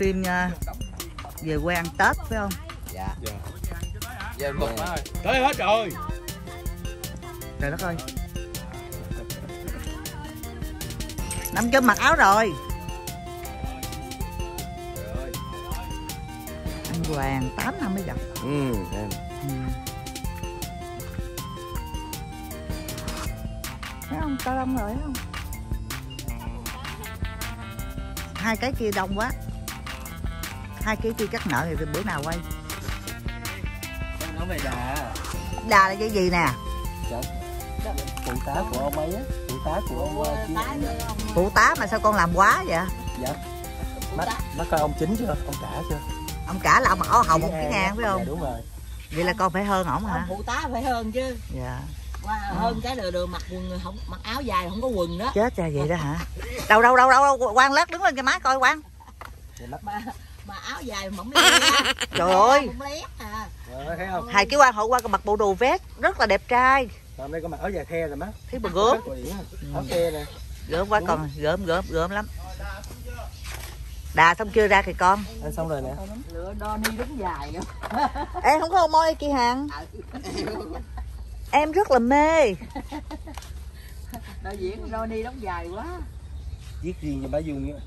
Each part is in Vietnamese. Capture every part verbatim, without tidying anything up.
phim uh, về quê ăn Tết phải không? Dạ. Dạ. Dạ một rồi. Tới hết rồi. Trời đất ơi. Năm Châm mặc áo rồi. Anh Hoàng tám năm mới gặp. Ừ, em. Ừ. Thấy không? Tao đông rồi thấy không? Hai cái kia đông quá. Hai cái kia chắc nợ thì bữa nào quay. Em nói về đà. Đà là cái gì nè? Dạ. Phụ tá của ông ấy á. Phụ tá của ông uh, Phụ tá mà sao con làm quá vậy? dạ. Bác, bác coi ông chính chưa? Ông cả chưa? Ông cả là ông mặc áo hồng một cái ngang phải không? Dạ đúng rồi. Vậy là con phải hơn ổng hả? Phụ tá phải hơn chứ. Dạ. Wow, hơn cái đường đường mặc quần không mặc áo dài không có quần đó. Chết ra vậy đó hả? Đâu đâu đâu đâu, đâu. Quang lát đứng lên cho má coi Quang. Mà, mà áo dài mỏng lé. Trời ơi. Mỏng lé à. Rồi, thấy không? Hai cái Quang hội qua con mặc bộ đồ vest rất là đẹp trai. Hôm nay có mặc áo dài the rồi má. Thấy bà gớm. Áo the nè. Gớm quá con, gớm gớm gớm lắm. Đà xong chưa ra kìa con. À, xong rồi nè. Lựa đo ni đúng dài nữa. Em không có môi kia hàng. Em rất là mê. Đạo diễn đo ni đóng dài quá. Viết riêng cho bá Dung á.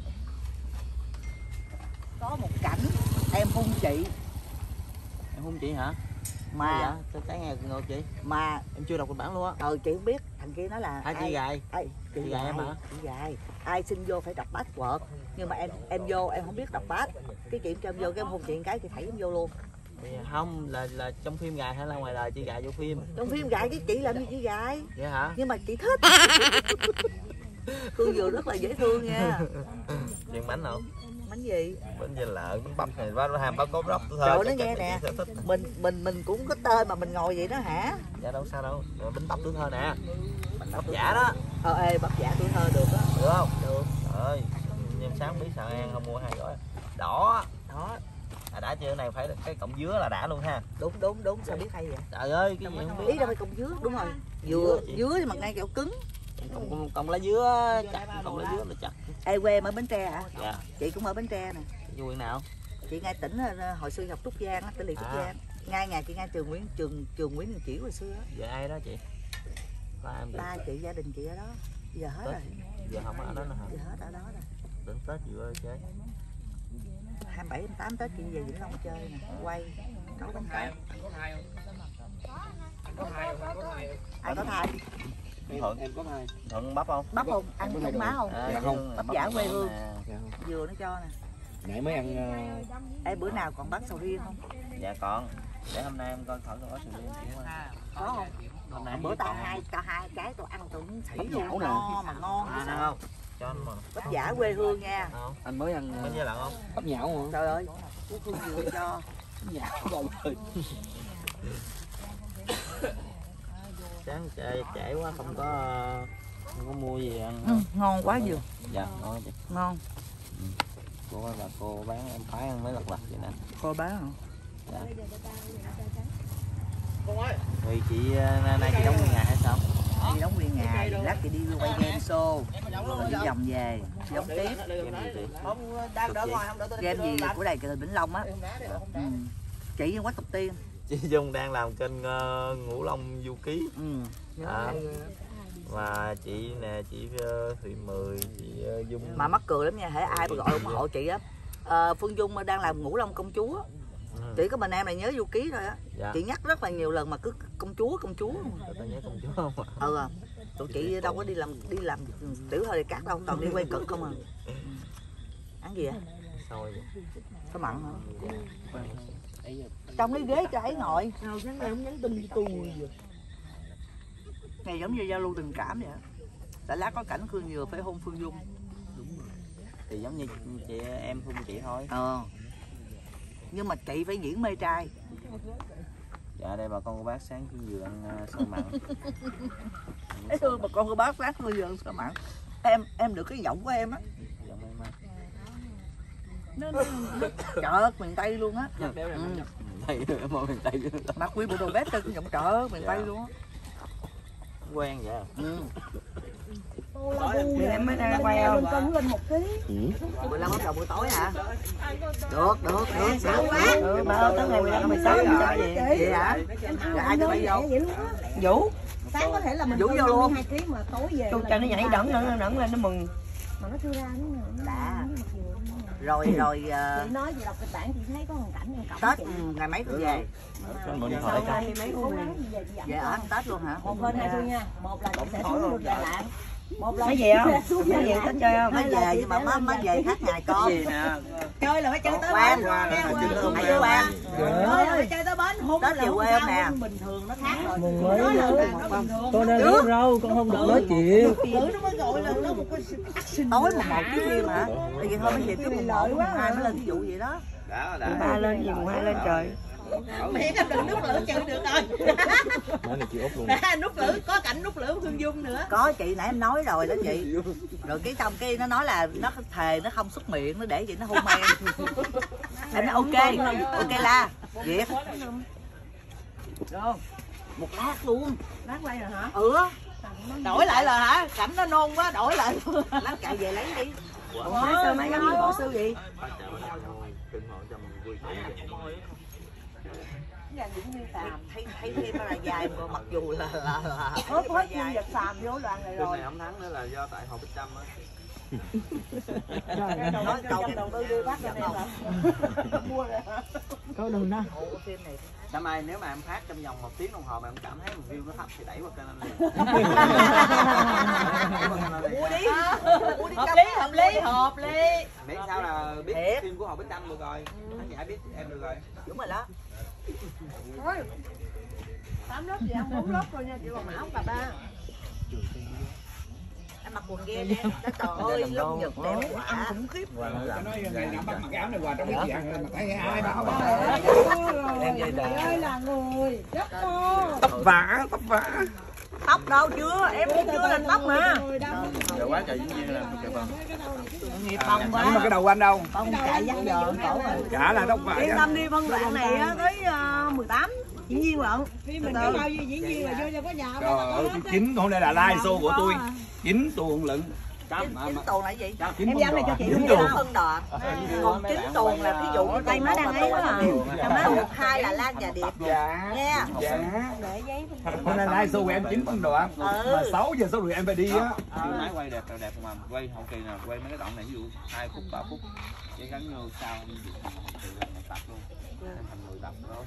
Có một cảnh em hung chị. Em hung chị hả? Mà dạ, tôi cái nghe ngược chị. mà Em chưa đọc kịch bản luôn á. ờ chị không biết, thằng kia nói là Hai chị gài. ai chị Chị gài em hả? Chị gài. Ai xin vô phải đọc password. Nhưng mà em em vô em không biết đọc pass. Cái chị cho em vô cái em hung chị cái thì thảy em vô luôn. Không, là là trong phim gài hay là ngoài đời chị gài vô phim? Trong phim gài cái chị làm như chị gài. Vậy hả? Nhưng mà chị thích. Tôi vừa rất là dễ thương nha. Chuyện bánh không? Bánh gì? Bánh da lợn, bánh bắp này, bánh ham bắp cốt róc tôi Trời thôi. nó nghe nè. Mình mình mình cũng có tên mà mình ngồi vậy đó hả? Dạ đâu sao đâu. Rồi bánh bắp tuổi thơ nè. Bánh bắp giả đó. Ờ ê bắp giả tuổi thơ được đó. Được không? Được. Ơi, nhưng sáng biết sao ăn không mua hai gói. Đỏ. Đó. À đã chưa, này phải cái cọng dứa là đã luôn ha. Đúng đúng đúng, sao biết hay vậy? Trời ơi, cái gì không biết. Ý đâu phải cọng dứa, đúng rồi. Dừa dứa mà ngay kiểu cứng. Cọng cọng, cọng lá dứa chặt, cọng lá dứa là chặt. Ê quê em ở Bến Tre hả? Dạ. Chị cũng ở Bến Tre nè. Vui nào? Chị ngay tỉnh hồi xưa học Trúc Giang á, tỉnh lỵ Trúc À. Giang. Ngay nhà chị ngay trường Nguyễn trường trường Nguyễn Đình Chiểu hồi xưa á. Giờ ai đó chị? Ba em chị. Ba chị gia đình chị ở đó. Giờ hết Tết. rồi. Giờ không ở đó nữa hả? Giờ hết ở đó rồi. Đến Tết gì ơi chơi. hai mươi bảy hai mươi tám Tết chị về Vĩnh Long chơi nè, quay nấu bánh canh. Ai có thai? Thuận em có thai. Thuận bắp không? Bắp không? Ăn trong má không? À, không. Bắp giả quê hương. À. Vừa nó cho nè. Nãy mới ăn. Ê bữa nào còn bắt sầu riêng không? Dạ còn. Để hôm nay em coi thử có sầu riêng không? Có không? Hôm nay Bữa tao hai tao hai cái tôi ăn tôi cũng thỉ luôn, nhão nè. no mà ngon. À, đâu không? Cho anh mà. Bắp giả quê hương nha. Không. Anh mới ăn Bánh da lợn không? bắp nhão không? Trời ơi, cô Phương vừa cho. Nhão rồi. Sáng trễ, trễ quá không có không có mua gì ăn. Ừ, ngon quá vừa. Dạ ngon chị. Ngon. Ừ. Cô bà cô bán em phái ăn mấy lặt lặt vậy nè. Cô bán hả? Dạ. Rồi chị nay chị đóng nguyên ngày hay sao? Chị đóng nguyên ngày, lát chị đi quay game show, rồi đi vòng về, đóng tiếp. Game gì chị? Game gì của đài truyền hình Vĩnh Long á. Ừ. Chị với Quách Tục Tiên. Chị Dung đang làm kênh uh, Ngũ Long Du Ký. Ừ. À, và chị nè, chị uh, Thùy Mười, chị uh, Dung. Mà mắc cười lắm nha, hễ ai mà gọi ủng hộ chị á. À, Phương Dung đang làm Ngũ Long công chúa. Ừ. Chỉ có mình em này nhớ Du Ký thôi á. Dạ. Chị nhắc rất là nhiều lần mà cứ công chúa công chúa. Tôi nhớ công chúa không ạ? Ừ à. Tụi chị đâu có đi làm đi làm tiểu thời cát đâu, toàn đi quay cực không à. Ừ. Ăn gì vậy? Xôi vậy. Có mặn hả? Trong cái ghế cho ấy ngồi. Sao sáng nay không nhắn tin với tôi vậy? Này giống như giao lưu tình cảm vậy. Tại lát có cảnh Khương Dừa phải hôn Phương Dung. Đúng rồi. Thì giống như chị em hôn chị thôi. Ờ. Nhưng mà chị phải diễn mê trai. Dạ đây bà con cô bác sáng Khương Dừa ăn uh, xôi mặn. Ê thương bà con cô bác lát Khương Dừa ăn xôi mặn. Em em được cái giọng của em á. Giọng em á. Nó, nó, nó chợt miền Tây luôn á. Ừ. Tây em ở miền Tây. Mặc quy bộ đồ vest trên giọng chợ miền Dạ. Tây luôn á. Quen vậy. Ừ. Thì em mới ra quay không? cân lên một ký. mười lăm bắt đầu buổi tối hả? Được, được, được, được quá. Ừ, bà ơi, tới ngày mười lăm, mười sáu mình cho vậy. Vậy hả? Rồi ai tụi bay vô? Vũ. Sáng có thể là mình Vũ vô luôn. hai ký mà tối về. Cho nó nhảy đẩn đẩn đẩn lên nó mừng. Mà nó chưa ra nữa. Đã. Rồi rồi Chị nói chị đọc kịch bản chị thấy có hoàn cảnh em Tết ngày mấy tôi về? Sau hai mấy hôm Về ở ăn Tết luôn hả? một bên hai xu nha. Một là chị sẽ xuống được Đà Lạt. Một là Mới về không? Mới về thích chơi không? Mới về nhưng mà mới mới về khác ngày con. chơi là phải chơi tới Quen. bến. Hãy quen. Chơi là phải chơi tới bến. Hôm Tết về quê không nè? bình thường nó khác rồi. Mới Nói là nữa. bình thường. Con đang nói rau, con không được nói chuyện. Tử nó mới gọi là nó một cái action. Tối mùng một chiếu phim hả? Tại vì thôi mới về trước mùng một, mùng hai mới lên ví dụ vậy đó. Đã đã. Ba lên gì mùng hai lên trời. Miễn em đừng nút lửa chịu được rồi. Nói này chị Út luôn. Nút lửa có cảnh nút lửa Hương Dung nữa. Có chị nãy em nói rồi đó chị. Rồi cái trong cái nó nói là nó thề nó không xuất miệng, nó để vậy nó hôn em. Em nói ok, ok la. Việt. Rồi. Một lát luôn. Lát quay rồi hả? Ừ. Đổi lại là hả? Cảnh nó nôn quá đổi lại luôn. Lát chạy về lấy đi. Ủa, sao mấy cái gì bỏ sư gì? Thấy thấy thêm là dài mà mặc dù là là là Hết hết chuyên vật xàm vô đoạn này Đêm rồi. này không thắng nữa là do tại Hồ Bích Trâm á. nói cầu đầu tư đưa bác cho em hả? Mua rồi. Có đường đó. Ủa phim này Năm nay nếu mà em phát trong vòng một tiếng đồng hồ mà em cảm thấy một view nó thấp thì đẩy qua kênh anh liền. mua đi. Mua đi Hợp lý, hợp lý, hợp lý. Biết sao là biết Thiệt. phim của Hồ Bích Trâm được rồi. Khán giả biết em được rồi. Đúng rồi đó. Thôi. Tám lớp gì ăn bốn lớp thôi nha chị còn áo cà ba. Em mặc quần ghe nè. Trời ơi, lông Nhật đẹp quá. Ăn khủng khiếp. Nói này nằm bắt mặc áo này qua trong cái chuyện mà thấy ai bảo Em vậy là Ơi là người rất to. tóc vả tóc vả. Tóc đâu chưa? Em cũng chưa làm tóc mà. Dạ quá trời dĩ nhiên là kìa vâng. Nghiệp bông Nhưng mà quá. cái đầu anh đâu? Bông chạy dắt giờ cổ rồi. Chả là tóc vả. Yên tâm đi, phân đoạn này á, tới uh, mười tám diễn viên lận. Khi mình có bao nhiêu diễn viên là vô cho có nhà. Trời ơi, chính hôm nay là live show của tôi. Chính tuồng lận. Chín tuần là gì? Em dám này cho chị Chín Chín tuồng. phân đoạn. Còn chín tuần là ví dụ như tay má đang ấy đó. Má một hai là Lan và Điệp. Dạ. Nha. Dạ. Hôm nay live show của em chín phân đoạn. Mà sáu giờ sáu rưỡi em phải đi á. Máy quay đẹp đẹp mà quay hậu kỳ là quay mấy cái đoạn này ví dụ hai phút ba phút cái gắn vô sao ví dụ một tập luôn thành mười tập đó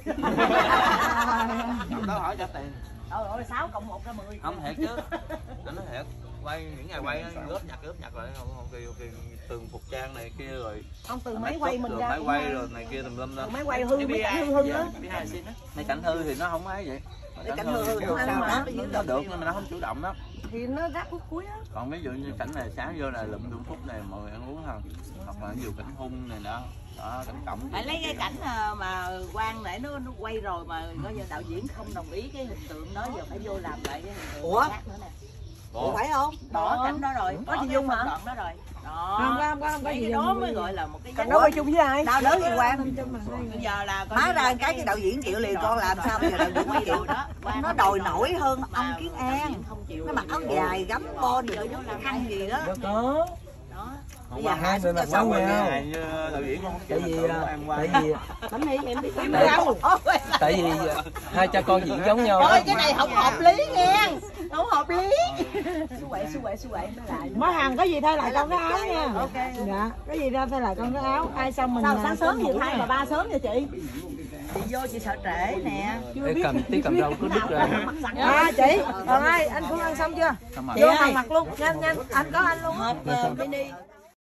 thành đó hỏi trả tiền. Trời ơi sáu cộng một ra mười. Không thiệt chứ anh nói thiệt quay những ngày quay góp nhặt góp nhặt lại không không kỳ ok từng phục trang này kia rồi Không từ máy quay mình ra. máy quay rồi này kia tùm lum đó Máy quay hư mấy cảnh hư hư đó. mấy cảnh hư thì nó không ấy vậy Cái cảnh hư hư được sao đó. nó được nhưng mà nó không chủ động đó. Thì nó rác khúc cuối á. Còn ví dụ như cảnh này sáng vô là lụm đụng phút này mọi người ăn uống không hoặc là ví dụ cảnh hung này đó đó cảnh cổng Phải lấy cái cảnh mà Quang để nó nó quay rồi mà coi như đạo diễn không đồng ý cái hình tượng đó giờ phải vô làm lại cái hình tượng Ủa? khác nữa nè. Ủa phải không? Bỏ cảnh đó rồi. Có chị Dung hả? Đoạn đó rồi. Đó. Không có, không có, không có Mấy gì cái Dung. đó mới gọi là một cái Cảnh giá đó trị. quay chung với ai? Đau đớn gì Quang? Bây giờ là coi Má như ra là cái cái đạo diễn chịu liền con làm sao bây giờ đạo diễn chịu đó. nó đòi nổi hơn ông Mà Kiến đạo An. diễn không chịu. Nó mặc áo dài gắm con rồi nó cái khăn gì đó. Đâu có. Đó. Bây giờ hai người mặc sao giống mà nhau. ngày như đạo diễn không Tại vì em qua tại vì Bánh đi em biết tại, tại vì hai cha con diễn giống nhau. Thôi cái này không hợp lý nghe. Không hợp lý. Su quậy su quậy su quậy nó lại. Má Hằng có gì thay lại con cái áo nha. Ok. Dạ, có gì ra thay lại con cái áo. Ai xong mình Sao sáng sớm gì thay mà ba sớm vậy chị? Chị vô chị sợ trễ nè. Ê, cầm tí cầm rau cứ đứt ra. À chị, còn ai anh Phương ăn xong chưa? Vô Chị ơi. mặt luôn, nhanh nhanh, anh có anh luôn á. Hộp uh, mini.